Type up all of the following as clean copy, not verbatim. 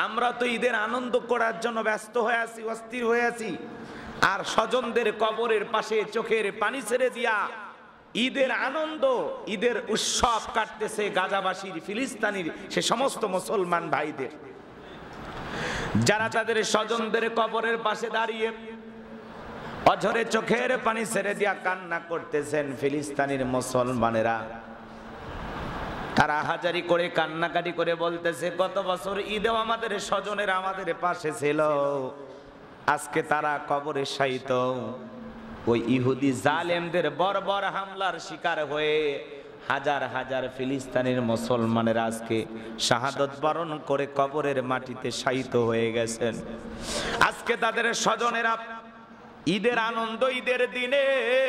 আমরা তো ঈদের আনন্দ করার জন্য ব্যস্ত হয়ে আছি, অস্থির হয়ে আছি, আর স্বজনদের কবরের পাশে চোখের পানি ছেড়ে দিয়া ঈদের আনন্দ, ঈদের উৎসব কাটতেছে গাজাবাসীর, ফিলিস্তিনির সে সমস্ত মুসলমান ভাইদের, যারা তাদের স্বজনদের কবরের পাশে দাঁড়িয়ে অঝরে চোখের পানি ছেড়ে দিয়া কান্না করতেছেন। ফিলিস্তিনির মুসলমানেরা তারা হাজারি করে কান্নাকাটি করে বলতেছে, গত বছর ঈদেও আমাদের স্বজনেরা আমাদের পাশে ছিল, আজকে তারা কবরে শায়িত। ওই ইহুদি জালেমদের বর্বর হামলার শিকার হয়ে হাজার হাজার ফিলিস্তিনের মুসলমানেরা আজকে শাহাদত বরণ করে কবরের মাটিতে শায়িত হয়ে গেছেন। আজকে তাদের স্বজনেরা ঈদের আনন্দ, ঈদের দিনে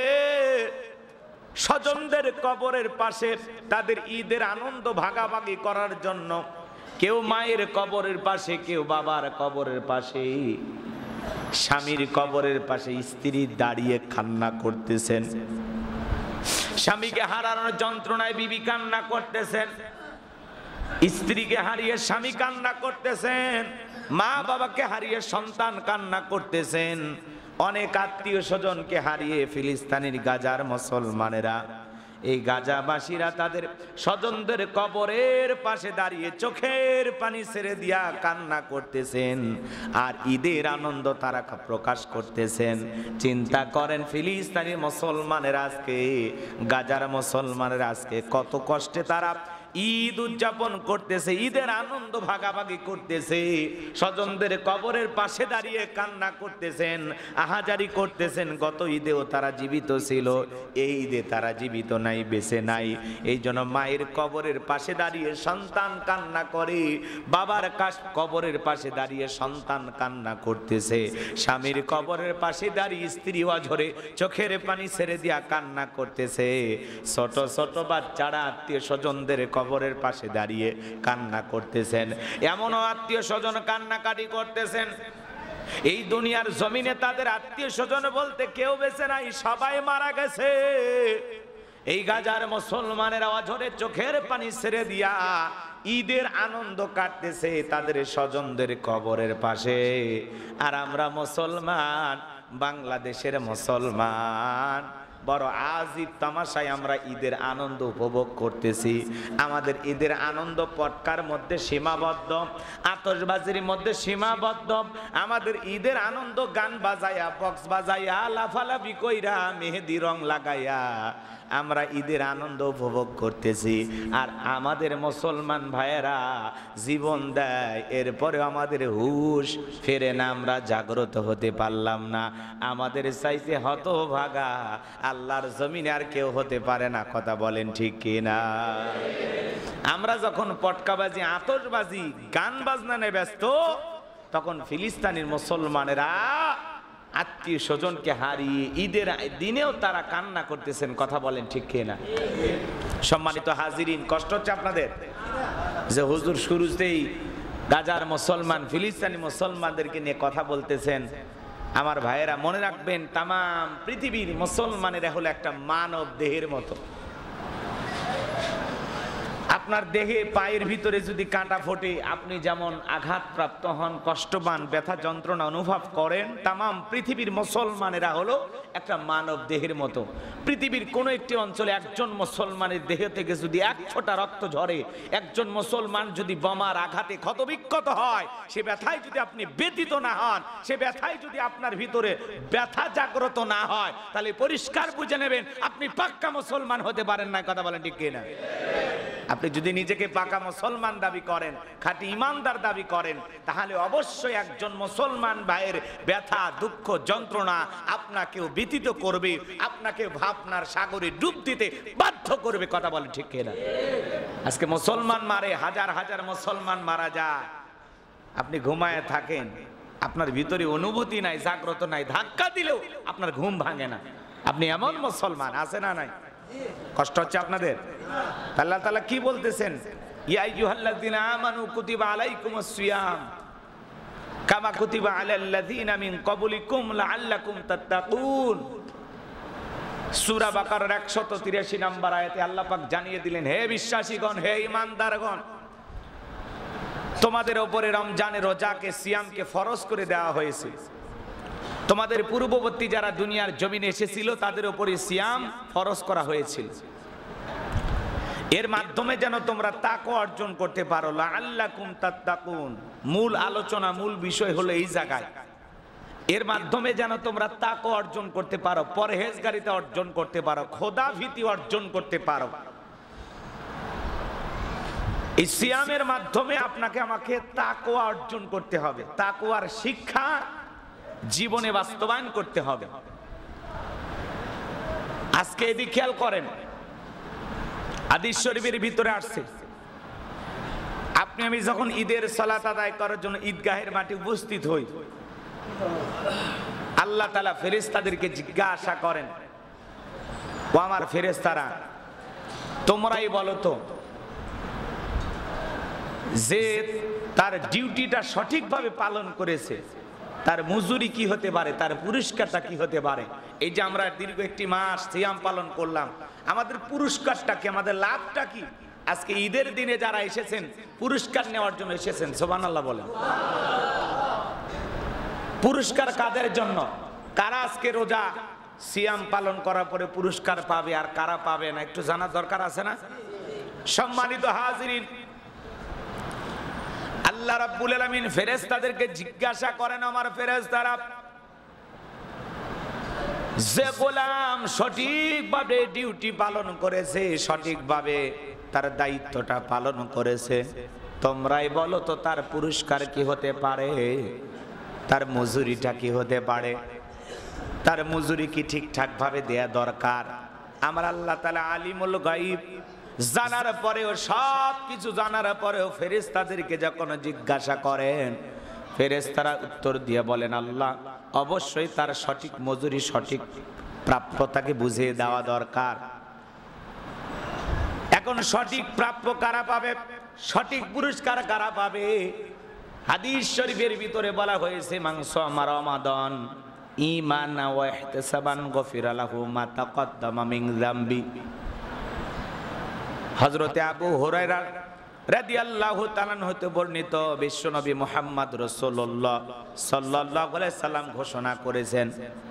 স্বজনদের কবরের পাশে তাদের ঈদের আনন্দ ভাগাভাগি করার জন্য কেউ মায়ের কবরের পাশে, কেউ বাবার কবরের পাশে, স্বামীর কবরের পাশে স্ত্রী দাঁড়িয়ে কান্না করতেছেন। স্বামীকে হারানোর যন্ত্রণায় বিবি কান্না করতেছেন, স্ত্রীকে হারিয়ে স্বামী কান্না করতেছেন, মা বাবাকে হারিয়ে সন্তান কান্না করতেছেন, অনেক আত্মীয় স্বজনকে হারিয়ে ফিলিস্তিনের গাজার মুসলমানেরা, এই গাজাবাসীরা তাদের স্বজনদের কবরের পাশে দাঁড়িয়ে চোখের পানি ছেড়ে দিয়া কান্না করতেছেন আর ঈদের আনন্দ তারা প্রকাশ করতেছেন। চিন্তা করেন ফিলিস্তিনের মুসলমানেরা আজকে, গাজার মুসলমানেরা আজকে কত কষ্টে তারা ঈদ উদযাপন করতেছে, ঈদের আনন্দ ভাগাভাগি করতেছে, স্বজনদের কবরের পাশে দাঁড়িয়ে কান্না করতেছেন, আহাজারি করতেছেন। গত ঈদেও তারা জীবিত ছিল, এই ঈদে তারা জীবিত নাই, বেঁচে নাই। এই জন্য মায়ের কবরের পাশে দাঁড়িয়ে সন্তান কান্না করে, বাবার কবরের পাশে দাঁড়িয়ে সন্তান কান্না করতেছে, স্বামীর কবরের পাশে দাঁড়িয়ে স্ত্রী অঝরে চোখের পানি ছেড়ে দিয়া কান্না করতেছে। ছোট ছোট বাচ্চারা আত্মীয় স্বজনদের কবরের পাশে দাঁড়িয়ে কান্না করতেছেন। এমনও আত্মীয় স্বজন কান্নাকাটি করতেছেন, এই দুনিয়ার জমিনে তাদের আত্মীয় স্বজন বলতে কেউ বেঁচে নাই, সবাই মারা গেছে। এই গাজার মুসলমানেরা অঝরে চোখের পানি ছেড়ে দিয়া ঈদের আনন্দ কাটতেছে তাদের স্বজনদের কবরের পাশে। আর আমরা মুসলমান, বাংলাদেশের মুসলমান, বড় আজিব তামাশায় আমরা ঈদের আনন্দ উপভোগ করতেছি। আমাদের ঈদের আনন্দ পটকার মধ্যে সীমাবদ্ধ, আতশবাজির মধ্যে সীমাবদ্ধ। আমাদের ঈদের আনন্দ গান বাজায়া, বক্স বাজায়া, লাফালাফি কইরা, মেহেদি রং লাগাইয়া আমরা ঈদের আনন্দ উপভোগ করতেছি। আর আমাদের মুসলমান ভাইয়েরা জীবন দেয়, এরপরে আমাদের হুঁশ ফেরে না, আমরা জাগ্রত হতে পারলাম না। আমাদের চাইতে হতভাগা আল্লাহর জমিনে আর কেউ হতে পারে না, কথা বলেন ঠিক কিনা? আমরা যখন পটকাবাজি, আতশবাজি, গান বাজনানে ব্যস্ত, তখন ফিলিস্তিনের মুসলমানেরা আত্মীয় স্বজনকে হারিয়ে ঈদের দিনেও তারা কান্না করতেছেন, কথা বলেন ঠিক কিনা? সম্মানিত হাজিরিন, কষ্ট হচ্ছে আপনাদের যে হুজুর শুরুতেই গাজার মুসলমান, ফিলিস্তিনি মুসলমানদেরকে নিয়ে কথা বলতেছেন। আমার ভাইয়েরা মনে রাখবেন, তাম পৃথিবীর মুসলমানেরা হলো একটা মানব দেহের মতো। আপনার দেহে পায়ের ভিতরে যদি কাঁটা ফোটে, আপনি যেমন আঘাতপ্রাপ্ত হন, কষ্ট পান, ব্যথা যন্ত্রণা অনুভব করেন, তাম পৃথিবীর মুসলমানেরা হলো একটা মানব দেহের মতো। পৃথিবীর কোন একটি অঞ্চলে একজন মুসলমানের দেহ থেকে যদি এক ফোঁটা রক্ত ঝরে, একজন মুসলমান যদি বোমার আঘাতে ক্ষতবিক্ষত হয়, সে ব্যথায় যদি আপনি ব্যথিত না হন, সে ব্যথায় যদি আপনার ভিতরে ব্যথা জাগ্রত না হয়, তাহলে পরিষ্কার বুঝে নেবেন আপনি পাক্কা মুসলমান হতে পারেন না, কথা বলেন ঠিক কিনা? আপনি যদি নিজেকে পাকা মুসলমান দাবি করেন, খাঁটি ইমানদার দাবি করেন, তাহলে অবশ্যই একজন মুসলমান ভাইয়ের ব্যথা, দুঃখ, যন্ত্রণা আপনাকেও ব্যতীত করবে, আপনাকে ভাবনার সাগরে ডুব দিতে বাধ্য করবে, কথা বলে ঠিক কিনা? আজকে মুসলমান মারে, হাজার হাজার মুসলমান মারা যায়, আপনি ঘুমায় থাকেন, আপনার ভিতরে অনুভূতি নাই, জাগ্রত নাই, ধাক্কা দিলেও আপনার ঘুম ভাঙে না। আপনি এমন মুসলমান আছে না নাই? কষ্ট হচ্ছে আপনাদের? আল্লাহ তাআলা কি বলতেছেন? ইয়া আইয়ুহাল্লাযীনা আমানু কুতিবা আলাইকুমুস সিয়াম কামা কুতিবা আলাল্লাযীনা মিন ক্বাবলিকুম লাআল্লাকুম তাত্তাকুন। সূরা বাকারার 183 নম্বর আয়াতে আল্লাহ পাক জানিয়ে দিলেন, হে বিশ্বাসীগণ, হে ঈমানদারগণ, তোমাদের উপরে রমজানে রোজাকে সিয়ামকে ফরজ করে দেওয়া হয়েছে। তোমাদের পূর্ববর্তী যারা দুনিয়ার জমিনে এসেছিল তাদের উপরে সিয়াম ফরজ করা হয়েছিল, এর মাধ্যমে যেন তোমরা তাকওয়া অর্জন করতে পারো। লাআল্লাকুম তাত্তাকুন, মূল আলোচনা মূল বিষয় হলো এই জায়গায়। এর মাধ্যমে যেন তোমরা তাকওয়া অর্জন করতে পারো, পরহেজগারিতা অর্জন করতে পারো, খোদা ভীতি অর্জন করতে পারো। এই সিয়ামের মাধ্যমে আপনাকে আমাকে তাকওয়া অর্জন করতে হবে, তাকওয়ার শিক্ষা জীবনে বাস্তবায়ন করতে হবে। আজকে এদিক খেয়াল করেন, হাদিস শরীফের ভিতরে আসছে, আপনি আমি যখন ঈদের সালাত আদায় করার জন্য ঈদগাহের মাঠে উপস্থিত হই, আল্লাহ তাআলা ফেরেশতাদেরকে জিজ্ঞাসা করেন, ও আমার ফেরেশতারা, তোমরাই বলো তো যে তার ডিউটিটা সঠিকভাবে পালন করেছে তার মজুরি কি হতে পারে, তার পুরস্কারটা কি হতে পারে। এই যে আমরা দীর্ঘ একটি মাস সিয়াম পালন করলাম, আমাদের পুরস্কারটা কি, আমাদের লাভটা কি? আজকে ঈদের দিনে যারা এসেছেন পুরস্কার নেওয়ার জন্য এসেছেন, সুবহানাল্লাহ বলেন। পুরস্কার কাদের জন্য? কারা আজকে রোজা সিয়াম পালন করার পরে পুরস্কার পাবে আর কারা পাবে না, একটু জানার দরকার আছে না? সম্মানিত হাজিরিন, আল্লাহ রাব্বুল আলামিন ফেরেশতাদেরকে জিজ্ঞাসা করেন, আমার ফেরেশতারা, যে গোলাম সঠিকভাবে ডিউটি পালন করেছে, সঠিকভাবে তার দায়িত্বটা পালন করেছে, তোমরাই বলো তো তার পুরস্কার কি হতে পারে, তার মজুরিটা কি হতে পারে, তার মজুরি কি ঠিকঠাক ভাবে দেয়া দরকার? আমার আল্লাহ তাআলা আলিমুল গায়ব, জানার পরেও, সব কিছু জানার পরেও ফেরেশতাদেরকে যখন জিজ্ঞাসা করেন, ফেরেশতারা উত্তর দিয়ে বলেন, আল্লাহ অবশ্যই তার সঠিক মজুরি, সঠিক প্রাপ্যতাকে বুঝিয়ে দেওয়া দরকার। এখন সঠিক প্রাপ্য কারা পাবে, সঠিক পুরস্কার কারা পাবে? হাদিস শরীফের ভিতরে বলা হয়েছে, মাংস আমার রমাদান ঈমানান ওয়া ইহতিসাবান গফিরা লাহু মা তাকাদ্দামা মিন যামবি। হযরতে আবু হুরায়রা রাদিয়াল্লাহু তাআলা হতে বর্ণিত, বিশ্বনবী মুহাম্মদ রাসূলুল্লাহ সাল্লাল্লাহু আলাইহি সাল্লাম ঘোষণা করেছেন,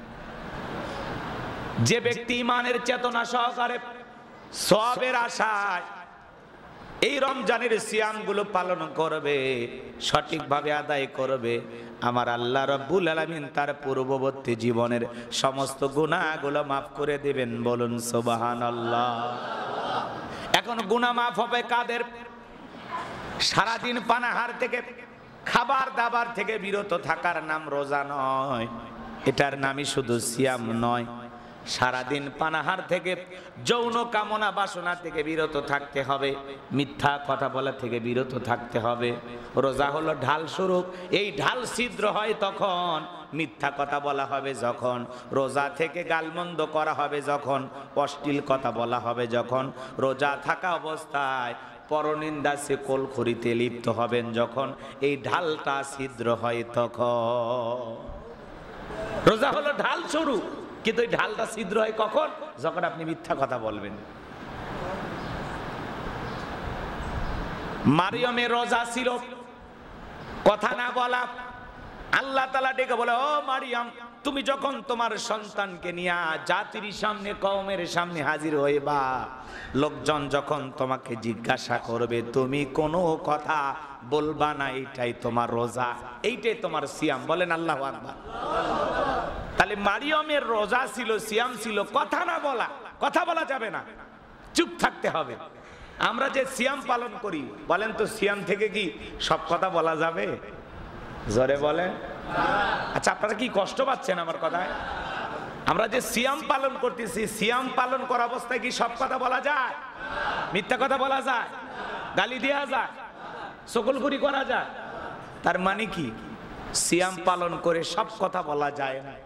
যে ব্যক্তি ঈমানের চেতনা সহকারে সওয়াবের আশায় এই রমজানের সিয়ামগুলো পালন করবে, সঠিকভাবে আদায় করবে, আমার আল্লাহ রাব্বুল আলামিন তার পূর্ববর্তী জীবনের সমস্ত গুনাহগুলো মাফ করে দিবেন। বলুন সুবহানাল্লাহ। এখন গুনাহ মাফ হবে কাদের? সারাদিন পানাহার থেকে, খাবার দাবার থেকে বিরত থাকার নাম রোজা নয়, এটার নামই শুধু সিয়াম নয়। সারাদিন পানাহার থেকে, যৌন কামনা বাসনা থেকে বিরত থাকতে হবে, মিথ্যা কথা বলা থেকে বিরত থাকতে হবে। রোজা হলো ঢাল স্বরূপ, এই ঢাল ছিদ্র হয় তখন মিথ্যা কথা বলা হবে যখন, রোজা থেকে গালমন্দ করা হবে যখন, অশ্লীল কথা বলা হবে যখন, রোজা থাকা অবস্থায় পরনিন্দা সকলখড়িতে লিপ্ত হবেন যখন, এই ঢালটা ছিদ্র হয় তখন। রোজা হলো ঢাল স্বরূপ, কিন্তু এই ঢালটা ছিদ্র হয় কখন? যখন আপনি মিথ্যা কথা বলবেন। মারিয়মের রোজা ছিল কথা না বলা। আল্লাহ তাআলা ডেকে বলে, ও মারিয়াম, তুমি যখন তোমার সন্তানকে নিয়ে জাতির সামনে, কওমের সামনে হাজির হইবা, লোকজন যখন তোমাকে জিজ্ঞাসা করবে, তুমি কোনো কথা বলবা না, এইটাই তোমার রোজা, এইটাই তোমার সিয়াম। বলেন আল্লাহু আকবার। তাহলে মারিয়মের রোজা ছিল, সিয়াম ছিল কথা না বলা, কথা বলা যাবে না, চুপ থাকতে হবে। আমরা যে সিয়াম পালন করি, বলেন তো সিয়াম থেকে কি সব কথা বলা যাবে? জোরে বলেন। আচ্ছা, আপনারা কি কষ্ট পাচ্ছেন আমার কথায়? আমরা যে সিয়াম পালন করতেছি, সিয়াম পালন করা অবস্থায় কি সব কথা বলা যায়? মিথ্যা কথা বলা যায়? গালি দেওয়া যায়? সকলখুরি করা যায়? তার মানে কি সিয়াম পালন করে সব কথা বলা যায় না।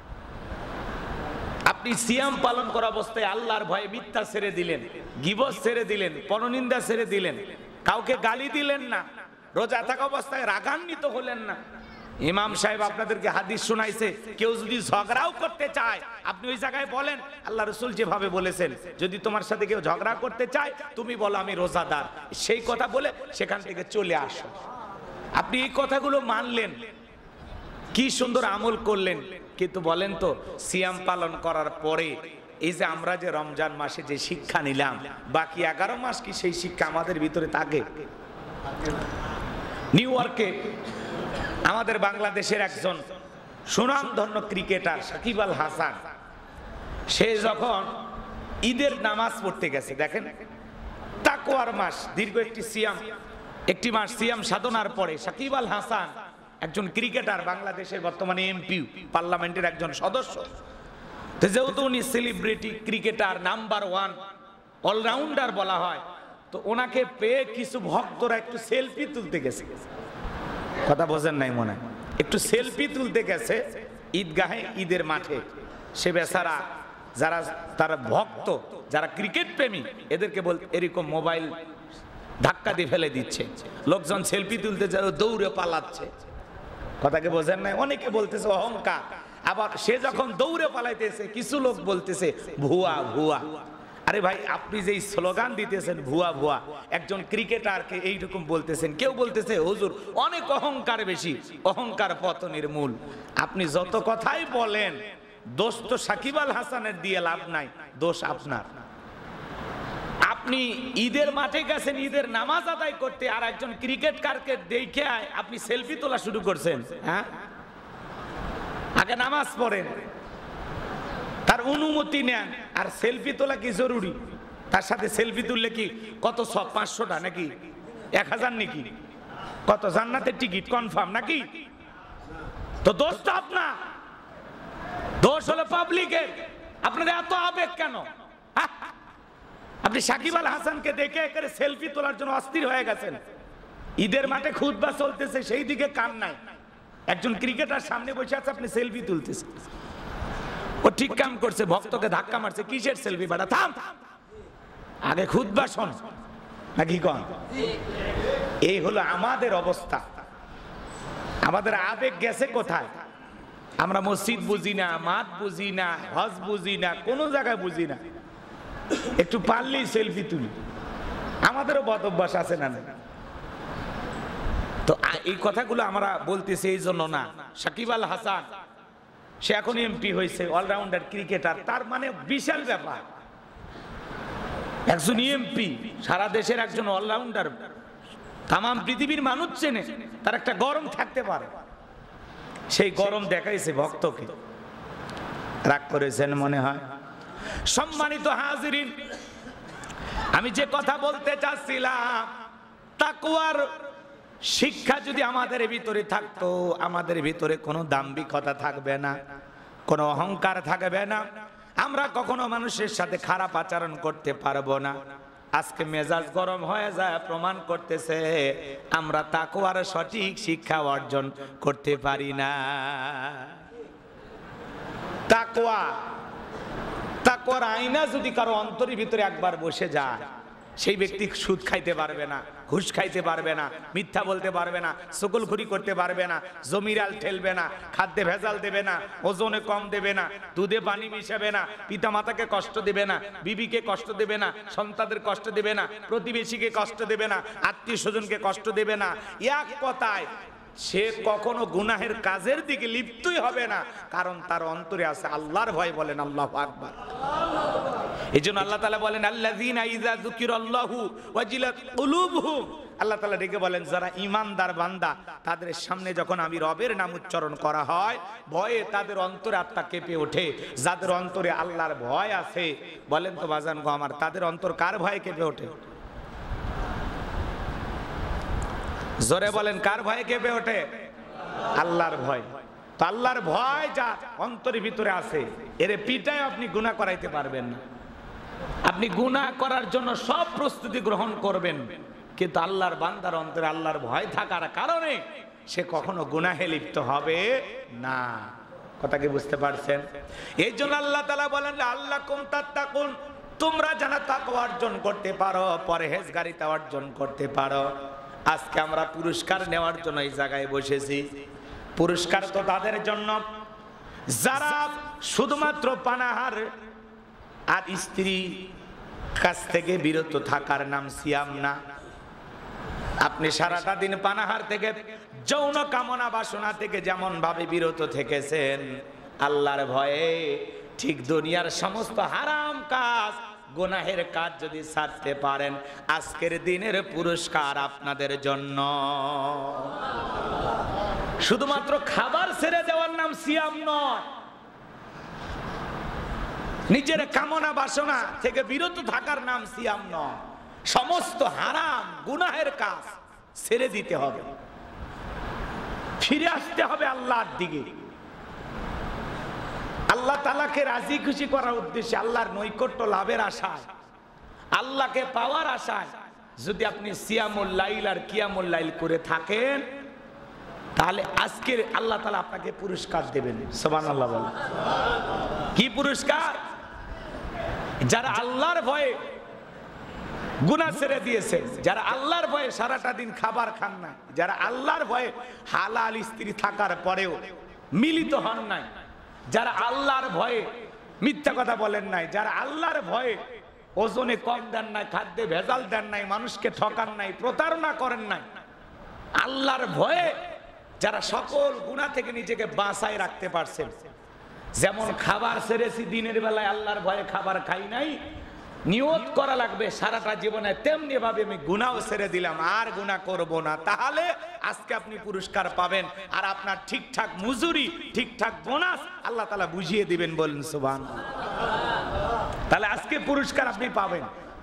আপনি সিয়াম পালন করা অবস্থায় আল্লাহর ভয়ে মিথ্যা ছেড়ে দিলেন, গীবত ছেড়ে দিলেন, পরনিন্দা ছেড়ে দিলেন, কাউকে গালি দিলেন না, রোজা থাকা অবস্থায় রাগান্বিত হলেন না। ইমাম সাহেব আপনাদেরকে হাদিস শোনাইছে, কেউ যদি ঝগড়াও করতে চায়, আপনি ওই জায়গায় বলেন আল্লাহ রাসূল যেভাবে বলেছেন, যদি তোমার সাথে কেউ ঝগড়া করতে চায় তুমি বলো আমি রোজাদার, সেই কথা বলে সেখান থেকে চলে আসো। আপনি এই কথাগুলো মানলেন, কি সুন্দর আমল করলেন, কিন্তু বলেন তো সিয়াম পালন করার পরে এই যে আমরা যে রমজান মাসে যে শিক্ষা নিলাম, বাকি 11 মাস কি সেই শিক্ষা আমাদের ভিতরে থাকে? নিউ ইয়র্কে আমাদের বাংলাদেশের একজন সুনামধন্য ক্রিকেটার সাকিব আল হাসান, সে যখন ঈদের নামাজ পড়তে গেছে, দেখেন তাকওয়ার মাস, দীর্ঘ একটি মাস সিয়াম সাধনার পরে সাকিব আল হাসান একজন ক্রিকেটার, বাংলাদেশের বর্তমানে এমপি পার্লামেন্টের একজন সদস্য, তো যেহেতু উনি সেলিব্রিটি ক্রিকেটার, নাম্বার 1 অলরাউন্ডার বলা হয়, তো ওনাকে পেয়ে কিছু ভক্তরা একটু সেলফি তুলতে গেছে। কথা বোঝেন নাই মনে হয়? একটু সেলফি তুলতে গেছে ঈদগাহে, ঈদের মাঠে। সে বেচারা যারা তারা ভক্ত, যারা ক্রিকেট প্রেমী, এদেরকে এরকম মোবাইল ধাক্কা দিয়ে ফেলে দিচ্ছে, লোকজন সেলফি তুলতে যায় দৌড়ে পালাচ্ছে। কথাকে বোঝেন নাই? অনেকে বলতেছে অহংকার, আবার সে যখন দৌড়ে পালাইতেছে কিছু লোক বলতেছে ভুয়া ভুয়া। আরে ভাই, আপনি যেই স্লোগান দিতেছেন ভুয়া ভুয়া, একজন ক্রিকেটারকে এইরকম বলতেছেন, কেউ বলতেছে হুজুর অনেক অহংকার বেশি, অহংকার পতনের মূল। আপনি যত কথাই বলেন, দোষ তো সাকিব আল হাসানের দিয়ে লাভ নাই, দোষ আপনার। আপনি ঈদের মাঠে গেছেন ঈদের নামাজ আদায় করতে, আর একজন ক্রিকেটারকে দেখে আপনি সেলফি তোলা শুরু করছেন। হ্যাঁ, আগে নামাজ পড়েন, তার অনুমতি নেন, আর সেলফি তোলা কি জরুরি? তার সাথে সেলফি তুললে কি কত 500টা নাকি 1000 নাকি কত? জান্নাতের টিকিট কনফার্ম নাকি? তো দোষ তো আপনার, দোষ হলো পাবলিকের। আপনাদের এত আবেগ কেন? আপনি সাকিব আল হাসানকে দেখে একেবারে সেলফি তোলার জন্য অস্থির হয়ে গেছেন। ঈদের মাঠে খুতবা চলতেছে, সেই দিকে কান নাই। একজন ক্রিকেটার সামনে বসে আছে, আপনি সেলফি তুলতেছেন। ও ঠিক কাম করছে, ভক্তকে ধাক্কা মারছে। কিসের সেলফি বেটা? থাম, আগে খুতবা শোন নাকি কন? এই হলো আমাদের অবস্থা। আমাদের আবেগ গেছে কোথায়? আমরা মসজিদ বুঝি না, মাঠ বুঝি না, হজ বুঝি না, কোন জায়গায় বুঝি না, একটু পারলেই সেলফি তুলি। আমাদেরও বদ অভ্যাস আছে না? তো এই কথাগুলো আমরা বলতেছি এই জন্য না। সাকিব আল হাসান সে এখন এমপি হয়েছে, অলরাউন্ডার ক্রিকেটার, তার মানে বিশাল ব্যাপার। একজন এমপি, সারা দেশের একজন অলরাউন্ডার, তাম পৃথিবীর মানুষ চেনে, তার একটা গরম থাকতে পারে। সেই গরম দেখাইছে ভক্তকে। রাগ করেছেন মনে হয়? সম্মানিত হাজিরিন, আমি যে কথা বলতে চাচ্ছিলাম, তাকওয়ার শিক্ষা যদি আমাদের ভিতরে থাকতো, আমাদের ভিতরে কোনো দাম্ভিকতা থাকবে না, কোনো অহংকার থাকবে না, আমরা কখনো মানুষের সাথে খারাপ আচরণ করতে পারবো না। আজকে মেজাজ গরম হয়ে যায়, প্রমাণ করতেছে আমরা তাকওয়ার সঠিক শিক্ষা অর্জন করতে পারি না। তাকওয়ার আয়না যদি কারো অন্তরের ভিতরে একবার বসে যায়, সেই ব্যক্তি সুদ খাইতে পারবে না, ঘুষ খাইতে পারবে না, মিথ্যা বলতে পারবে না, সকলখুরি করতে পারবে না, জমিরাল ঠেলবে না, খাদ্যে ভেজাল দেবে না, ওজনে কম দেবে না, দুধে পানি মিশাবে না, পিতা মাতাকে কষ্ট দেবে না, বিবিকে কষ্ট দেবে না, সন্তানদের কষ্ট দেবে না, প্রতিবেশীকে কষ্ট দেবে না, আত্মীয় স্বজনকে কষ্ট দেবে না। এক কথায় সে কখনো গুনাহের কাজের দিকে লিপ্তই হবে না, কারণ তার অন্তরে আছে আল্লাহর ভয়। বলেন আল্লাহু আকবার। এইজন্য আল্লাহ তাআলা বলেন আল্লাযীনা ইযা যুকিরাল্লাহু ওয়াজিলাত কুলুবুহুম, আল্লাহ তাআলা ডেকে বলেন যারা ঈমানদার বান্দা, তাদের সামনে যখন আমি রবের নাম উচ্চারণ করা হয়, ভয়ে তাদের অন্তরে আত্মা কেঁপে ওঠে। যাদের অন্তরে আল্লাহর ভয় আছে, বলেন তো বাজান গো আমার, তাদের অন্তর কার ভয়ে কেঁপে ওঠে? জোরে বলেন, কার ভয়ে কেঁপে ওঠে? আল্লাহর ভয়। তো আল্লাহর ভয় যা অন্তরের ভিতরে আছে, এরে পিটায় আপনি গুনাহ করাইতে পারবেন না। আপনি গুনাহ করার জন্য সব প্রস্তুতি গ্রহণ করবেন, কিন্তু আল্লাহর বান্দার অন্তরে আল্লাহর ভয় থাকার কারণে সে কখনো গুনাহে লিপ্ত হবে না। কথা কি বুঝতে পারছেন? এই জন্য আল্লাহ তাআলা বলেন আল্লাকুম তাত্তাকুন, তোমরা যেন তাকওয়া অর্জন করতে পারো, পরহেজগারিতা অর্জন করতে পারো। আজকে আমরা পুরস্কার নেওয়ার জন্য এই জায়গায় বসেছি। পুরস্কার তো তাদের জন্য যারা শুধুমাত্র পানাহার আর স্ত্রী কাছ থেকে বিরত থাকার নাম সিয়াম না। আপনি সারাটা দিন পানাহার থেকে যৌন কামনা বাসনা থেকে যেমন ভাবে বিরত থেকেছেন, আল্লাহর ভয়ে ঠিক দুনিয়ার সমস্ত হারাম কাজ, গুনাহের কাজ যদি ছাড়তে পারেন, আজকের দিনের পুরস্কার আপনাদের জন্য। শুধুমাত্র খাবার ছেড়ে দেওয়ার নাম সিয়াম নয়, নিজের কামনা বাসনা থেকে বিরত থাকার নাম সিয়াম নয়। সমস্ত হারাম গুনাহের কাজ ছেড়ে দিতে হবে, ফিরে আসতে হবে আল্লাহর দিকে। আল্লাহ তাআলাকে রাজি খুশি করার উদ্দেশ্যে, আল্লাহর নৈকট্য লাভের আশায়, আল্লাহকে পাওয়ার আশায় যদি আপনি সিয়ামুল লাইল আর কিয়ামুল লাইল করে থাকেন, তাহলে আজকে আল্লাহ তাআলা আপনাকে পুরস্কার দেবেন। সুবহানাল্লাহ বলেন। কি পুরস্কার? যারা আল্লাহর ভয়ে গুনাহ ছেড়ে দিয়েছে, যারা আল্লাহর ভয়ে সারাটা দিন খাবার খান না, যারা আল্লাহর ভয়ে হালাল স্ত্রী থাকার পরেও মিলিত হন নাই, যারা আল্লাহর ভয়ে মিথ্যা কথা বলেন নাই, যারা আল্লাহর ভয়ে ওজনে কম দেন নাই, খাদ্যে ভেজাল দেন নাই, মানুষকে ঠকান নাই, প্রতারণা করেন নাই, আল্লাহর ভয়ে যারা সকল গুনাহ থেকে নিজেকে বাঁচায় রাখতে পারছেন। যেমন খাবার ছেড়েছি দিনের বেলায় আল্লাহর ভয়ে খাবার খাই নাই, নিয়ত করা লাগবে সারাটা জীবনে তেমনি ভাবে আমি গুনাহও ছেড়ে দিলাম, আর গুনাহ করব না, তাহলে আজকে আপনি পুরস্কার পাবেন। আর আপনার ঠিকঠাক মজুরি, ঠিকঠাক বোনাস আল্লাহ তাআলা বুঝিয়ে দিবেন। বলেন সুবহানাল্লাহ। তাহলে আজকে পুরস্কার আপনি পাবেন।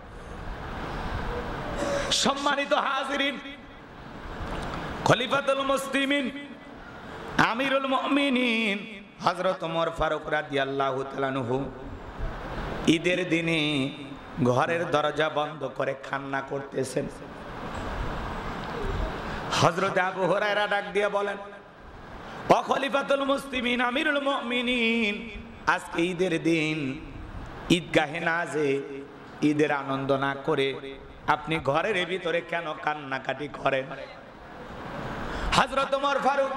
সম্মানিত হাজিরিন, খলিফাতুল মুসলিমিন আমিরুল মুমিনিন হযরত ওমর ফারুক রাদিয়াল্লাহু তাআলা আনহু ঈদের দিনে ঘরের দরজা বন্ধ করে কান্না করতেছেন। হযরত আবু হুরায়রা ডাক দিয়ে বলেন, ও খলিফাতুল মুসলিমিন আমিরুল মুমিনিন, আজকে ঈদের দিন, ঈদগাহে না যে ঈদের আনন্দ না করে আপনি ঘরের ভিতরে কেন কান্নাকাটি করেন? হযরত ওমর ফারুক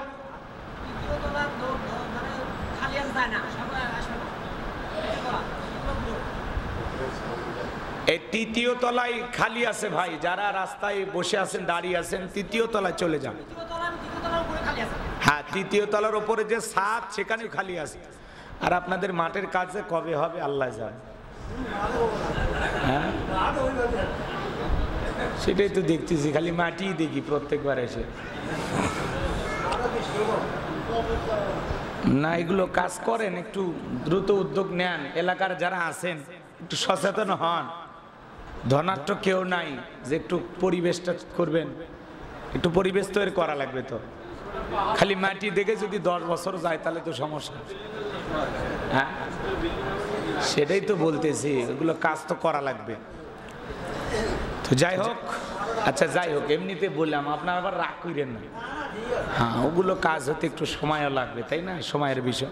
এই তৃতীয় তলায় খালি আছে ভাই, যারা রাস্তায় বসে আছেন, দাঁড়িয়ে আছেন, তৃতীয় তলায় চলে যান। হ্যাঁ, তৃতীয় তলার উপরে যে ছাদ সেখানেও খালি আছে। আর আপনাদের মাঠের কাজ কবে হবে আল্লাহ জানে। হ্যাঁ, সেটাই তো দেখতেছি, খালি মাটি দেখি প্রত্যেকবার এসে। না, এগুলো কাজ করেন, একটু দ্রুত উদ্যোগ নেন, এলাকার যারা আছেন একটু সচেতন হন। ধনাঢ্য কেউ নাই যে একটু পরিবেশটা করবেন, একটু পরিবেশ তৈরি করা লাগবে। তো খালি মাটি দেখে যদি 10 বছর যায় তাহলে তো সমস্যা। হ্যাঁ, সেটাই তো বলতেছি, এগুলো কাজ তো করা লাগবে। তো যাই হোক, আচ্ছা যাই হোক, এমনিতে বললাম, আপনার আবার রাগ করেন না। হ্যাঁ, ওগুলো কাজ হতে একটু সময়ও লাগবে, তাই না? সময়ের বিষয়।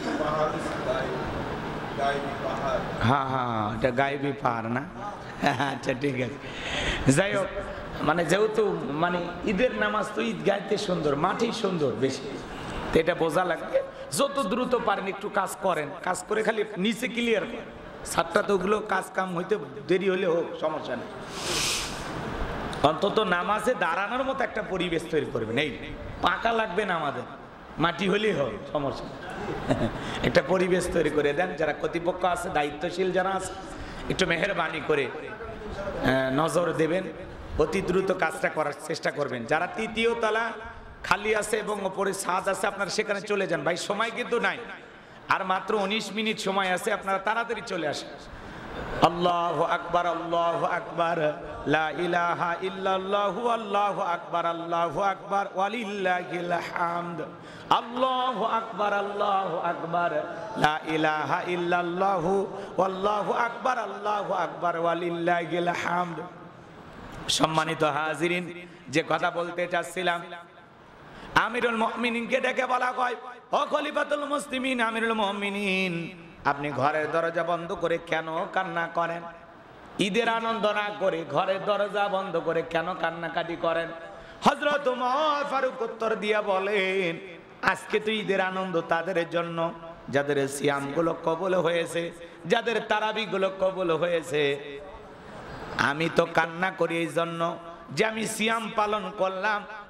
হ্যাঁ হ্যাঁ, এটা গায়েবী পাহাড় না? আচ্ছা ঠিক আছে। যাই হোক, মানে যেহেতু মানে ঈদের নামাজ তো ঈদ গাইতে সুন্দর, মাটি সুন্দর বেশি, তো এটা বোঝা লাগবে। যত দ্রুত পারেন একটু কাজ করেন, কাজ করে খালি নিচে ক্লিয়ার করেন। সাতটা তো ওগুলো কাজ কাম হইতে দেরি হলে হোক, সমস্যা নেই। অন্তত নামাজে দাঁড়ানোর মতো একটা পরিবেশ তৈরি করবেন। এই পাকা লাগবে না আমাদের, মাটি হলেই হবে, সমস্যা নেই। একটা পরিবেশ তৈরি করে দেন। যারা কর্তৃপক্ষ আছে, দায়িত্বশীল যারা আছে, একটু মেহেরবানি করে নজর দেবেন, অতি দ্রুত কাজটা করার চেষ্টা করবেন। যারা তৃতীয় তলা খালি আছে এবং ওপরে ছাদ আছে, আপনারা সেখানে চলে যান। ভাই সময় কিন্তু নাই, আর মাত্র 19 মিনিট সময় আছে, আপনারা তাড়াতাড়ি চলে আসেন। আল্লাহু আকবার, আল্লাহু আকবার, লা ইলাহা ইল্লাল্লাহু, আল্লাহু আকবার, আল্লাহু আকবার, ওয়ালিল্লাহিল হামদ। আল্লাহু আকবার, আল্লাহু আকবার, লা ইলাহা ইল্লাল্লাহু, আল্লাহু আকবার, আল্লাহু আকবার, ওয়ালিল্লাহিল হামদ। সম্মানিত হাজিরিন, যে কথা বলতে চাচ্ছিলাম, আমিরুল মুমিনিনকে ডেকে বলা হয়, ও খলিফাতুল মুসলিমিন আমিরুল মুমিনিন, আপনি ঘরের দরজা বন্ধ করে কেন কান্না করেন? ঈদের আনন্দ না করে ঘরের দরজা বন্ধ করে কেন কান্নাকাটি করেন? হযরত ওমর ফারুক উত্তর দিয়া বলেন, আজকে তো ঈদের আনন্দ তাদের জন্য যাদের সিয়াম গুলো কবুল হয়েছে, যাদের তারাবি গুলো কবুল হয়েছে। আমি তো কান্না করি এই জন্য যে আমি সিয়াম পালন করলাম,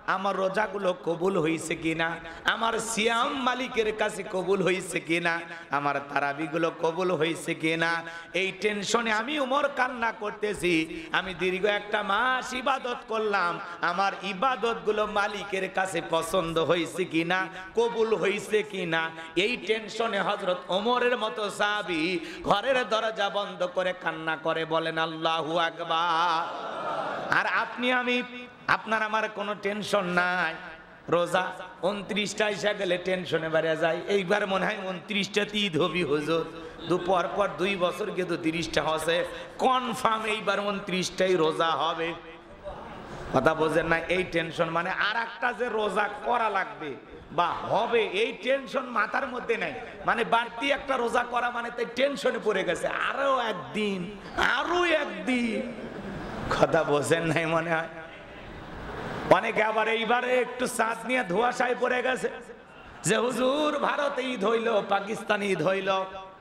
আমার রোজাগুলো কবুল হয়েছে কিনা, আমার সিয়াম মালিকের কাছে কবুল হয়েছে কিনা, আমার তারাবিগুলো কবুল হয়েছে কিনা, এই টেনশনে আমি উমর কান্না করতেছি। আমি দীর্ঘ একটা মাস ইবাদত করলাম, আমার ইবাদতগুলো মালিকের কাছে পছন্দ হয়েছে কিনা, কবুল হয়েছে কিনা, এই টেনশনে হযরত ওমরের মতো সাহাবী ঘরের দরজা বন্ধ করে কান্না করে, বলেন আল্লাহু আকবার। আর আপনি আমি, আপনার আমার কোনো টেনশন নাই। রোজা 29টা এসে গেলে টেনশনে বেড়ে যায়। এইবার মনে হয় 29টাতে ঈদ হবি হুজুর, দুপুর পর 2 বছর কিন্তু 30টা হচ্ছে কনফার্ম, এইবার 29টাই রোজা হবে। কথা বোঝেন না? এই টেনশন মানে আর একটা যে রোজা করা লাগবে বা হবে, এই টেনশন মাথার মধ্যে নাই। মানে বাড়তি একটা রোজা করা মানে তাই টেনশনে পড়ে গেছে, আরো একদিন, আরো একদিন। কথা বোঝেন নাই মনে হয়। অনেকে আবার এইবারে একটু চাঁদ নিয়ে ধোঁয়াশায় পড়ে গেছে যে হুজুর ভারতে ঈদ হইল, পাকিস্তানে ঈদ হইল,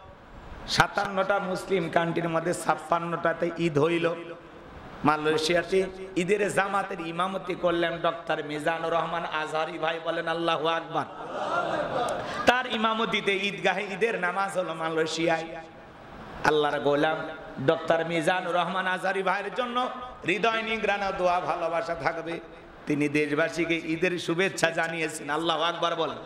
57টা মুসলিম কান্ট্রির মধ্যে 56টাতে ঈদ হইল। মালয়েশিয়াতে ঈদের জামাতের ইমামতি করলেন ডক্টর মিজানুর রহমান আজহারি ভাই, বলেন আল্লাহু আকবার। তার ইমামতিতে ঈদগাহে ঈদের নামাজ হলো মালয়েশিয়ায়। আল্লাহর গোলাম ডক্টর মিজানুর রহমান আজহারি ভাইয়ের জন্য হৃদয় নিংড়ানো দোয়া ভালোবাসা থাকবে। তিনি দেশবাসীকে ঈদের শুভেচ্ছা জানিয়েছেন, আল্লাহু আকবার বলেন।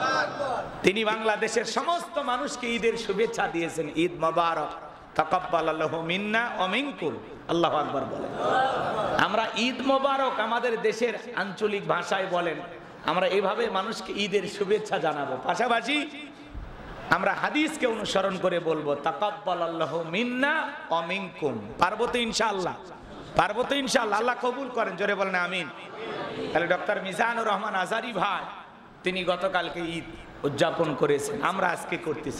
তিনি বাংলাদেশের সমস্ত মানুষকে ঈদের শুভেচ্ছা দিয়েছেন, ঈদ মোবারক, তাকাব্বালাল্লাহু মিন্না ওয়া মিনকুম, আল্লাহু আকবার বলেন। আমরা ঈদ মোবারক আমাদের দেশের আঞ্চলিক ভাষায় বলেন, আমরা এভাবে মানুষকে ঈদের শুভেচ্ছা জানাবো। পাশাপাশি আমরা হাদিসকে অনুসরণ করে বলবো তাকাব্বালাল্লাহু মিন্না ওয়া মিনকুম। পারবো তো ইনশাআল্লাহ? পারবো তো ইনশাআল্লাহ? আল্লাহ কবুল করেন, জোরে বলেন আমিন। তাহলে ডক্টর মিজানুর রহমান আজহারি ভাই তিনি গতকালকে ঈদ উদযাপন করেছেন, আমরা আজকে করতেছি।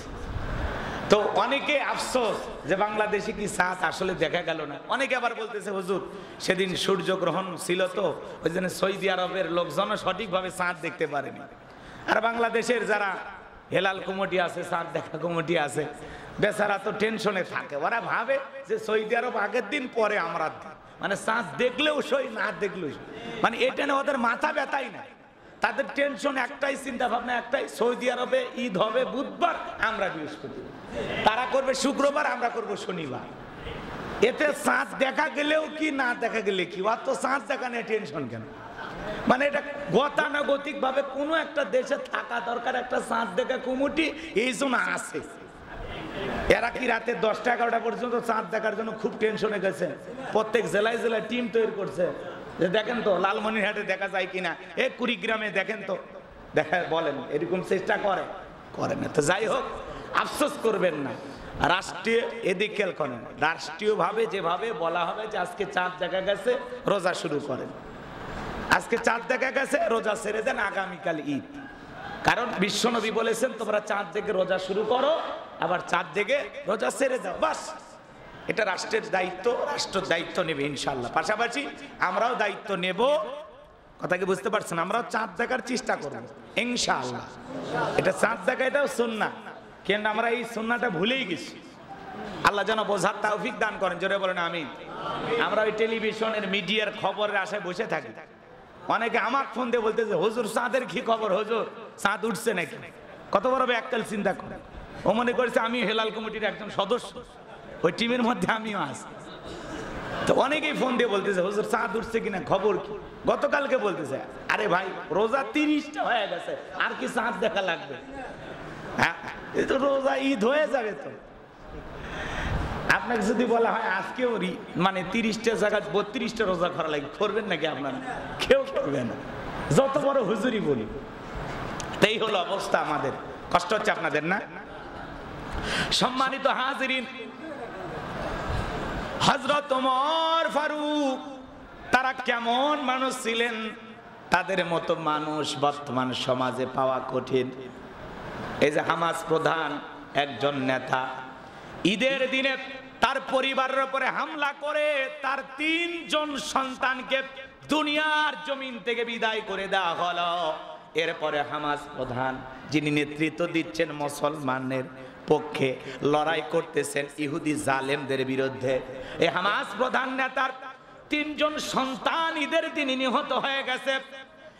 তো অনেকে আফসোস যে বাংলাদেশে কি চাঁদ আসলে দেখা গেল না। অনেকে আবার বলতেছে হুজুর সেদিন সূর্যগ্রহণ ছিল, তো ওই জন্য সৌদি আরবের লোকজন সঠিকভাবে চাঁদ দেখতে পারেনি। আর বাংলাদেশের যারা হেলাল কমিটি আছে, চাঁদ দেখা কমিটি আছে, বেচারা তো টেনশনে থাকে। ওরা ভাবে যে সৌদি আরব আগের দিন পরে আমরা, মানে চাঁদ দেখলেও সই, না দেখলেও সই, মানে এটা না ওদের মাথা ব্যথাই না। তাদের টেনশন একটাই, চিন্তা ভাবনা একটাই, সৌদি আরবে ঈদ হবে বুধবার, আমরা বৃহস্পতিবার, তারা করবে শুক্রবার, আমরা করব শনিবার। এতে চাঁদ দেখা গেলেও কি, না দেখা গেলে কি, অত চাঁদ দেখা নিয়ে টেনশন কেন? মানে এটা গতানুগতিক ভাবে কোনো একটা দেশে থাকা দরকার একটা চাঁদ দেখা কমিটি, এই জন্য আছে। এরা কি রাতে 10টা 11টা পর্যন্ত চাঁদ দেখার জন্য খুব টেনশনে গেছে। প্রত্যেক জেলায় জেলায় টিম তৈরি করছে যে দেখেন তো লালমনিরহাটে দেখা যায় কিনা, কুড়িগ্রামে দেখেন তো, দেখা বলেন, এরকম চেষ্টা করে না। তো যাই হোক, আফসোস করবেন না। রাষ্ট্রীয় এদিক খেয়াল করেন, রাষ্ট্রীয়ভাবে যেভাবে বলা হবে যে আজকে চাঁদ দেখা গেছে, রোজা শুরু করেন। আজকে চাঁদ দেখা গেছে, রোজা ছেড়ে দেন, আগামীকাল ঈদ। কারণ বিশ্বনবী বলেছেন তোমরা চাঁদ দেখে রোজা শুরু করো, আবার চাঁদ দেখে রোজা ছেড়ে দাও, বাস। এটা রাষ্ট্রের দায়িত্ব, রাষ্ট্র দায়িত্ব নেবে ইনশাআল্লাহ। পাশাপাশি আমরাও দায়িত্ব নেব। কথা কি বুঝতে পারছেন? আমরাও চাঁদ দেখার চেষ্টা করব ইনশাআল্লাহ। এটা চাঁদ দেখা, এটাও সুন্নাহ, কিন্তু আমরা এই সুন্নাহটা ভুলেই গেছি। আল্লাহ যেন বোঝার তৌফিক দান করেন, জোরে বলেন আমিন। আমরা ওই টেলিভিশনের মিডিয়ার খবরের আশায় বসে থাকি। অনেকে আমার ফোন দিয়ে বলতেছে হুজুর চাঁদের কি খবর, হুজুর চাঁদ উঠছে নাকি? কত বড় এককাল চিন্তা করে। ও মনে করেছে আমি হেলাল কমিটির একজন সদস্য, ওই টিমের মধ্যে আমিও আছি। তো অনেকেই ফোন দিয়ে বলতেছে হুজুর চাঁদ উঠছে কিনা, খবর কি? গতকালকে বলতেছে আরে ভাই রোজা 30টা হয়ে গেছে, আর কি চাঁদ দেখা লাগবে? হ্যাঁ, এই তো রোজা ঈদ হয়ে যাবে। তো আপনাকে যদি বলা হয় আজকেও মানে 30টা জায়গায় 32টা রোজা করা লাগবে, করবেন নাকি আপনারা? কেউ করবে না, যত বড় হুজুরই বলি। এই হলো অবস্থা আমাদের। কষ্ট হচ্ছে আপনাদের না? সম্মানিত হাজিরিন, হযরত ওমর ফারুক তারা কেমন মানুষ ছিলেন, তাদের মতো মানুষ বর্তমান সমাজে পাওয়া কঠিন। এই যে হামাস প্রধান একজন নেতা, ঈদের দিনে তার পরিবারের উপরে হামলা করে তার 3 জন সন্তানকে দুনিয়ার জমিন থেকে বিদায় করে দেওয়া হলো। এরপরে হামাস প্রধান যিনি নেতৃত্ব দিচ্ছেন মুসলমানের পক্ষে, লড়াই করতেছেন ইহুদি জালেমদের বিরুদ্ধে। এই হামাস প্রধান নেতার 3 জন সন্তান ঈদের দিনে নিহত হয়ে গেছে।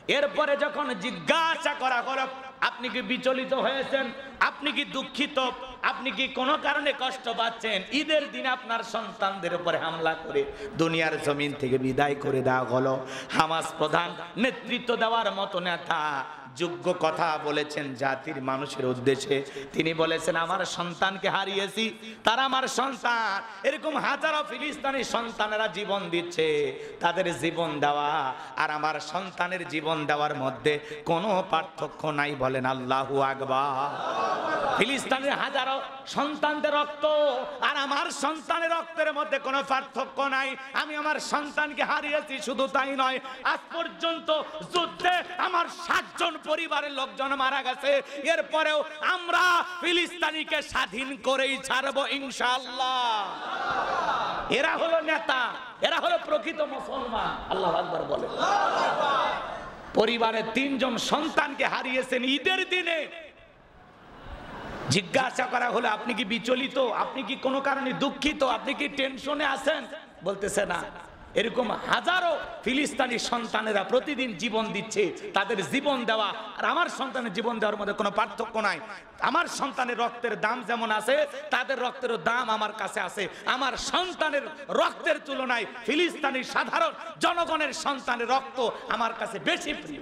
এরপরে যখন জিজ্ঞাসা করা হলো আপনি কি বিচলিত হয়েছেন, আপনি কি দুঃখিত, আপনি কি কোনো কারণে কষ্ট পাচ্ছেন, ঈদের দিনে আপনার সন্তানদের উপরে হামলা করে দুনিয়ার জমিন থেকে বিদায় করে দেওয়া হলো। হামাস প্রধান নেতৃত্ব দেওয়ার মতো নেতা যোগ্য কথা বলেছেন জাতির মানুষের উদ্দেশ্যে। তিনি বলেছেন আমার সন্তানকে হারিয়েছি, তারা আমার সন্তান। এরকম হাজারো ফিলিস্তিনি সন্তানেরা জীবন দিচ্ছে, তাদের জীবন দেওয়া আর আমার সন্তানের জীবন দেওয়ার মধ্যে কোনো পার্থক্য নাই। বলেন আল্লাহু আকবার। ফিলিস্তিনের হাজারো সন্তানদের রক্ত আর আমার সন্তানের রক্তের মধ্যে কোনো পার্থক্য নাই। আমি আমার সন্তানকে হারিয়েছি, শুধু তাই নয়, আজ পর্যন্ত যুদ্ধে আমার 60 জন পরিবারের লোকজন মারা গেছে। এরপরেও আমরা ফিলিস্তিনিকে স্বাধীন করেই ছাড়বো ইনশাআল্লাহ। এরা হলো নেতা, এরা হলো প্রকৃত মুসলমান। আল্লাহু আকবার বলে। পরিবারের 3 জন সন্তানকে হারিয়েছেন ঈদের দিনে। জিজ্ঞাসা করা হলো আপনি কি বিচলিত, আপনি কি কোনো কারণে দুঃখিত, আপনি কি টেনশনে আছেন? বলতেছে না। এরকম হাজারো ফিলিস্তিনি সন্তানেরা প্রতিদিন জীবন দিচ্ছে, তাদের জীবন দেওয়া আর আমার সন্তানের জীবন দেওয়ার মধ্যে কোনো পার্থক্য নাই। আমার সন্তানের রক্তের দাম যেমন আছে, তাদের রক্তেরও দাম আমার কাছে আছে। আমার সন্তানের রক্তের তুলনায় ফিলিস্তিনি সাধারণ জনগণের সন্তানের রক্ত আমার কাছে বেশি প্রিয়।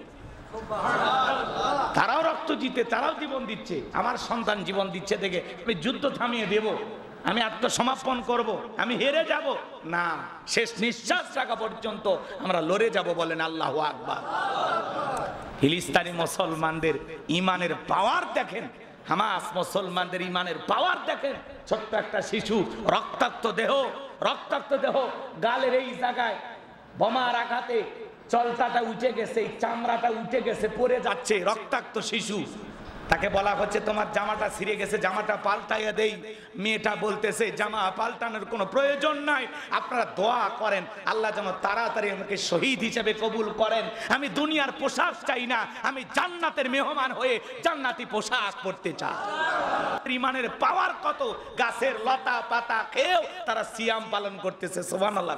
তারাও রক্ত দিতে, তারাও জীবন দিচ্ছে, আমার সন্তান জীবন দিচ্ছে দেখে আমি যুদ্ধ থামিয়ে দেব, আমি আত্মসমর্পণ করব, আমি হেরে যাব না, শেষ নিঃশ্বাস রাখা পর্যন্ত আমরা লড়ে যাব। বলেন আল্লাহু আকবার। ফিলিস্তিনি মুসলমানদের ইমানের পাওয়ার দেখেন, হামাস মুসলমানদের ইমানের পাওয়ার দেখেন। ছোট্ট একটা শিশু, রক্তাক্ত দেহ, গালের এই জায়গায় বোমার আঘাতে চলতাটা উঠে গেছে, চামড়াটা উঠে গেছে, পড়ে যাচ্ছে, রক্তাক্ত শিশু। তাকে বলা হচ্ছে তোমার জামাটা ছিঁড়ে গেছে, জামাটা পাল্টাইয়া দেই। মেয়েটা বলতেছে জামা পাল্টানোর কোনো প্রয়োজন নাই, আপনারা দোয়া করেন আল্লাহ যেন তাড়াতাড়ি আমাকে শহীদ হিসেবে কবুল করেন। আমি দুনিয়ার পোশাক চাই না, আমি জান্নাতের মেহমান হয়ে জান্নাতি পোশাক পরতে চাই। ইমানের পাওয়ার কত! গাছের লতা পাতা খেয়েও তারা সিয়াম পালন করতেছে। সুবহানাল্লাহ।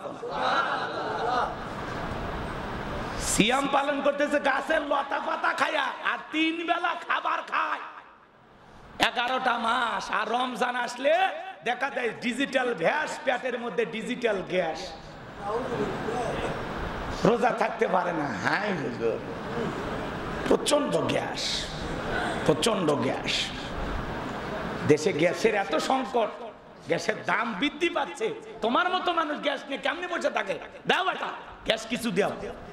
সিয়াম পালন করতেছে গাছের লতা পাতা খায়া, আর 3 বেলা খাবার খায় 11টা মাস। আর রমজান আসলে দেখা যায় ডিজিটাল ভ্যাস, পেটের মধ্যে ডিজিটাল গ্যাস, রোজা থাকতে পারে না। হাই হুজুর, প্রচন্ড গ্যাস, প্রচন্ড গ্যাস। দেশে গ্যাসের এত সংকট, গ্যাসের দাম বৃদ্ধি পাচ্ছে। তোমার মতো মানুষ গ্যাস নিয়ে কেমনে বসে থাকে? দাও বেটা গ্যাস কিছু দাও।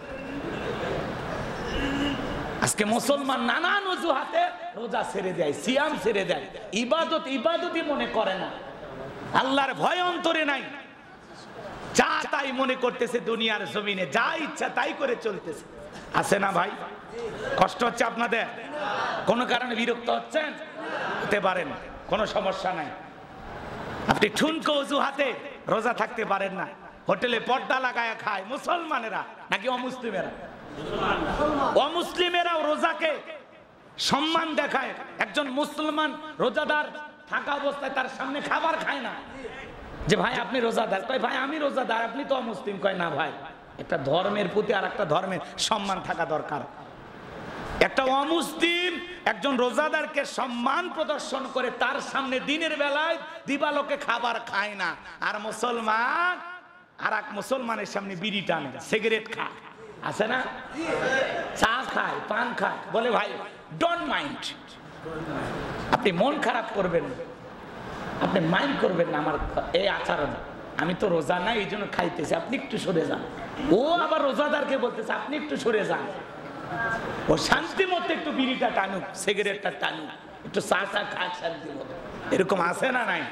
আজকে মুসলমান নানান অজুহাতে রোজা ছেড়ে দেয়, সিয়াম ছেড়ে দেয়, ইবাদতই মনে করে না, আল্লাহর ভয় অন্তরে নাই, যা তাই মনে করতেছে, দুনিয়ার জমিনে যা ইচ্ছা তাই করে চলতেছে। আছে না ভাই? কষ্ট হচ্ছে আপনাদের? কোন কারণে বিরক্ত হচ্ছেন? হতে পারেন, কোনো সমস্যা নাই। আপনি ঠুনকো অজুহাতে রোজা থাকতে পারেন না, হোটেলে পর্দা লাগায় খায় মুসলমানেরা নাকি অমুসলিমেরা? অমুসলিমেরাও রোজাকে সম্মান দেখায়। একজন মুসলমান রোজাদার থাকা অবস্থায় তার সামনে খাবার খায় না। যে ভাই আপনি রোজাদার, কয় ভাই আমি রোজাদার, আপনি তো অমুসলিম। কয় না ভাই, একটা ধর্মের প্রতি আর একটা ধর্মের সম্মান থাকা দরকার। একটা অমুসলিম একজন রোজাদারকে সম্মান প্রদর্শন করে তার সামনে দিনের বেলায় দিবালোকে খাবার খায় না। আর মুসলমান আর এক মুসলমানের সামনে বিড়ি টানে, সিগারেট খায়, আছে না? চা খায়, পান খায়। বলে ভাই ডোন্ট মাইন্ড, আপনি মন খারাপ করবেন না, আপনি মাইন্ড করবেন না আমার এই আচরণ, আমি তো রোজা নাই এই জন্য খাইতেছি, আপনি একটু সরে যান। ও আবার রোজাদারকে বলতেছে আপনি একটু সরে যান, ও শান্তি মতো একটু বিড়িটা টানুক, সিগারেটটা টানুক, একটু চা খাক শান্তি মতো। এরকম আছে না নাই?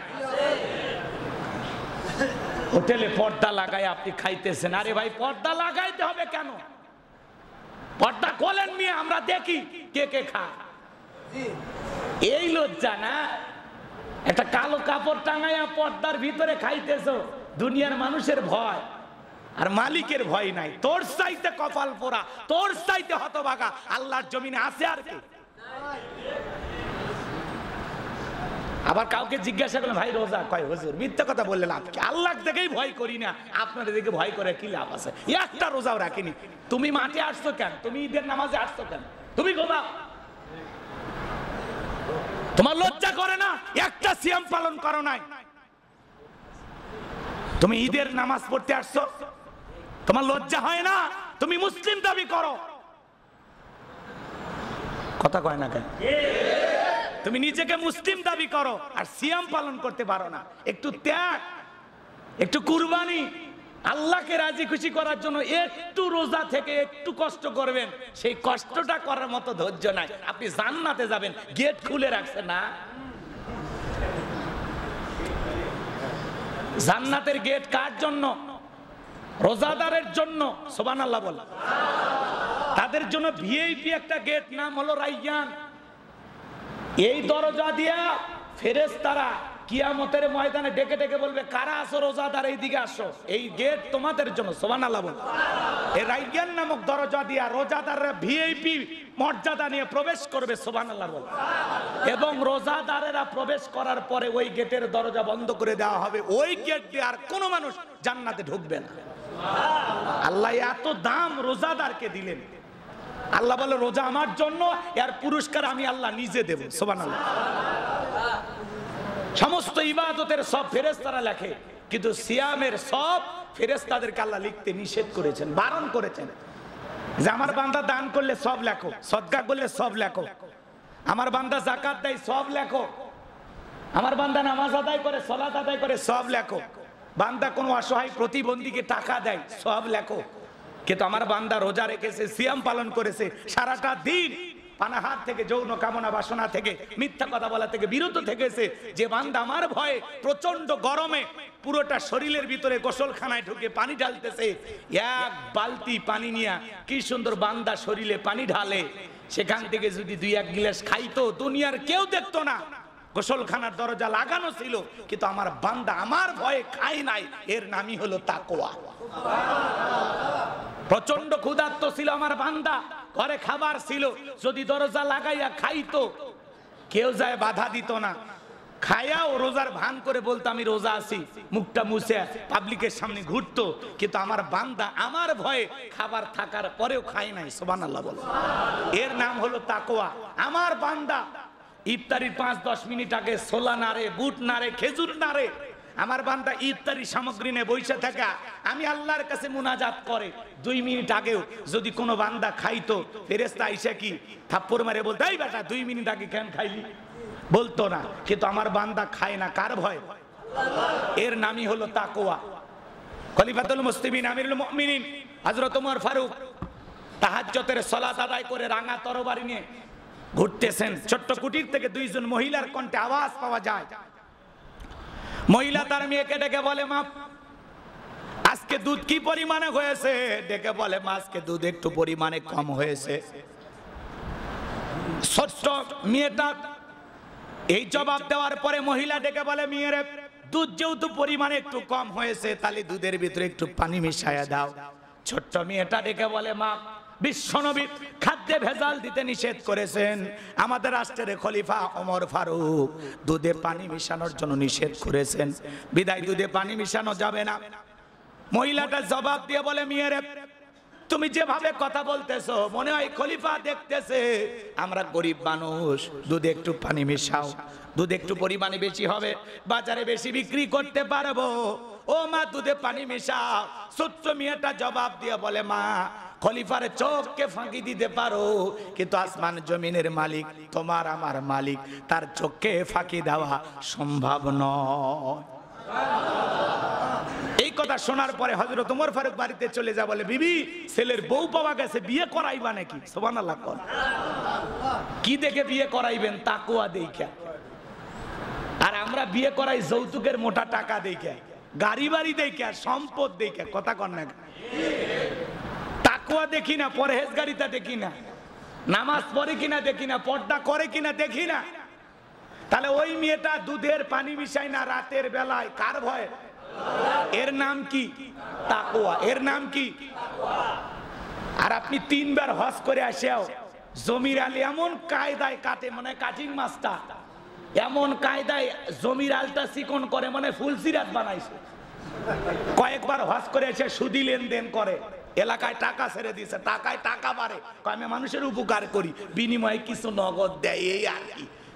হোটেলে পর্দা লাগাই আপনি খাইতেছেন। আরে ভাই পর্দা লাগাইতে হবে কেন? পর্দা খোলেন নিয়ে আমরা দেখি কে কে খায়। এই লজ্জা না? একটা কালো কাপড় টাঙাইয়া পর্দার ভিতরে খাইতেছো, দুনিয়ার মানুষের ভয় আর মালিকের ভয় নাই। তোর চাইতে কপাল পোড়া, তোর চাইতে হতভাগা আল্লাহর জমিনে আছে আর কি? আবার কাউকে জিজ্ঞাসা করলেন ভাই রোজা, কয় হুজুর মিথ্যা কথা বললে লাভ কি, আল্লাহ দেখেই ভয় করি না, আপনাদের দিকে ভয় করে কি লাভ আছে, একটা রোজাও রাখিনি। তুমি মাঠে আসছো কেন, তুমি ঈদের নামাজে আসছো কেন, তুমি ঘুমাও, তোমার লজ্জা করে না, একটা সিয়াম পালন করো নাই, তুমি ঈদের নামাজ পড়তে আসছো, তোমার লজ্জা হয় না, তুমি মুসলিম দাবি করো, কথা কয় না কেন? তুমি নিজেকে মুসলিম দাবি করো আর সিয়াম পালন করতে পারো না। একটু ত্যাগ, একটু কুরবানি, আল্লাহকে রাজি খুশি করার জন্য একটু রোজা থেকে একটু কষ্ট করবেন, সেই কষ্টটা করার মতো ধৈর্য নাই। আপনি জান্নাতে যাবেন, গেট খুলে রাখছে না, জান্নাতের গেট কার জন্য? রোজাদারের জন্য। সুবহানাল্লাহ বল। তাদের জন্য ভিআইপি একটা গেট, নাম হলো রাইয়ান। এই দরজা দিয়া ফেরেশতারা কিয়ামতের ময়দানে ডেকে ডেকে বলবে, কারা আসো রোজাদার, এইদিকে আসো, এই গেট তোমাদের জন্য। সুবহানাল্লাহ বল। এই রাইয়ান নামক দরজা দিয়া রোজাদাররা ভিআইপি মর্যাদা নিয়ে প্রবেশ করবে। সুবহানাল্লাহ বল। এবং রোজাদারেরা প্রবেশ করার পরে ওই গেটের দরজা বন্ধ করে দেওয়া হবে, ওই গেট দিয়ে আর কোনো মানুষ জান্নাতে ঢুকবে না। আল্লাহ এত দাম রোজাদারকে দিলেন। আল্লাহ বলে রোজা আমার জন্য, এর পুরস্কার আমি আল্লাহ নিজে দেব। সুবহানাল্লাহ। সমস্ত ইবাদতের সব ফেরেশতারা লেখে, কিন্তু সিয়ামের সব ফেরেশতাদেরকে আল্লাহ লিখতে নিষেধ করেছেন, বারণ করেছেন যে আমার বান্দা দান করলে সব লেখো, সদকা করলে সব লেখো, আমার বান্দা যাকাত দেয় সব লেখো, আমার বান্দা নামাজ আদায় করে, সালাত আদায় করে সব লেখো, বান্দা কোনো অসহায় প্রতিবন্ধীকে টাকা দেয় সব লেখো। কিন্তু আমার বান্দা রোজা রেখেছে, সিয়াম পালন করেছে, সারাটা দিন পানাহার থেকে, যৌন কামনা বাসনা থেকে, মিথ্যা কথা বলা থেকে বিরত থেকেছে, যে বান্দা আমার ভয়ে প্রচন্ড গরমে পুরোটা শরীরের ভিতরে গোসলখানায় ঢুকে পানি ঢালতেছে, এক বালতি পানি নিয়ে কি সুন্দর বান্দা শরীরে পানি ঢালে, সেখান থেকে যদি 2-1 গ্লাস খাইতো দুনিয়ার কেউ দেখতো না, গোসলখানার দরজা লাগানো ছিল, কিন্তু আমার বান্দা আমার ভয়ে খাই নাই, এর নামই হলো তাকওয়া। প্রচন্ড ক্ষুধার্ত ছিল আমার বান্দা, ঘরে খাবার ছিল, যদি দরজা লাগাইয়া খাইতো কেউ যায় বাধা দিত না, খায়াও রোজার ভান করে বলতো আমি রোজা আছি, মুখটা মুছে পাবলিকের সামনে ঘুরতো, কিন্তু আমার বান্দা আমার ভয়ে খাবার থাকার পরেও খাই নাই। সুবহানাল্লাহ বলো। এর নাম হলো তাকওয়া। আমার বান্দা ইফতারির 5-10 মিনিট আগে ছোলা নাড়ে, বুট নাড়ে, খেজুর নাড়ে, আমার বান্দা ইফতারি সামগ্রী নিয়ে বসে থাকা, আমি আল্লাহর কাছে মুনাজাত করে 2 মিনিট আগেও যদি কোনো বান্দা খাইতো, ফেরেশতা আইসা কি থাপ্পড় মারে বলতো, এই বেটা 2 মিনিট আগে কেন খাইলি, বলতো না, কিন্তু আমার বান্দা খায় না, কার ভয়? এর নামই হলো তাকওয়া। খলিফাতুল মুসলিমিন আমিরুল মুমিনিন হযরত ওমর ফারুক তাহাজ্জুদের সালাত আদায় করে রাঙা তরবারি নিয়ে ঘুরতেছেন, ছোট্ট কুটির থেকে 2 জন মহিলার কণ্ঠে আওয়াজ পাওয়া যায়। মহিলা তার মেয়েকে ডেকে বলে, মা আজকে দুধ কি পরিমাণে হয়েছে? ডেকে বলে, মা আজকে দুধ একটু পরিমাণে কম হয়েছে। ছোট্ট মেয়েটা এই জবাব দেওয়ার পরে মহিলা ডেকে বলে, মেয়েরে দুধ যেহেতু পরিমাণে একটু কম হয়েছে, তাহলে দুধের ভিতরে একটু পানি মিশাইয়া দাও। ছোট্ট মেয়েটা ডেকে বলে, মা বিশ্বনবী খাদ্যে ভেজাল দিতে নিষেধ করেছেন, আমাদের রাষ্ট্রের খলিফা ওমর ফারুক দুধে পানি মিশানোর জন্য নিষেধ করেছেন, বিদায় দুধে পানি মিশানো যাবে না। মহিলাটা জবাব দিয়ে বলে, মেয়েরে তুমি যেভাবে কথা বলতেছো মনে হয় খলিফা দেখতেছে আমরা গরিব মানুষ, দুধে একটু পানি মিশাও, দুধ একটু পরিমাণে বেশি হবে, বাজারে বেশি বিক্রি করতে পারবো, ও মা দুধে পানি মিশাও। ছোট্ট মেয়েটা জবাব দিয়ে বলে, মা খলিফার চোখকে ফাঁকি দিতে পারো, কিন্তু আসমান জমিনের মালিক তোমার আমার মালিক, তার চোখকে ফাঁকি দেওয়া সম্ভব নয়। এই কথা শোনার পরে হযরত ওমর ফারুক বাড়িতে চলে যা বলে, বিবি ছেলের বউ পাওয়া গেছে, বিয়ে করাইবা নাকি? সুবহানাল্লাহ। কি দেখে বিয়ে করাইবেন? তাকওয়া দেখে। আর আমরা বিয়ে করাই যৌতুকের মোটা টাকা দেখে, গাড়ি বাড়ি দেখে, সম্পদ দেখে, কথা কন না। তাকওয়া দেখি না, পরহেজগারিতা দেখি না, নামাজ পড়ে কিনা দেখি না, পর্দা করে কিনা দেখি না। তাহলে ওই মেয়েটা দুধের পানি মিশাই না রাতের বেলায়, কার ভয়? এর নাম কি? তাকওয়া। এর নাম কি? আর আপনি 3 বার হজ করে আসেও জমির আলী এমন কায়দায় কাটে, মানে কাটিং মাছটা এমন কায়দায় জমির আলটা চিকন করে, মানে ফুলসিরাত বানাইছে। কয়েকবার হজ করে এসে সুদি লেনদেন করে, এলাকায় টাকা ছেড়ে দিয়েছে, টাকায় টাকা বাড়ে, আমি মানুষের উপকার করি, বিনিময়ে কিছু নগদ দেয়, এই আর কি।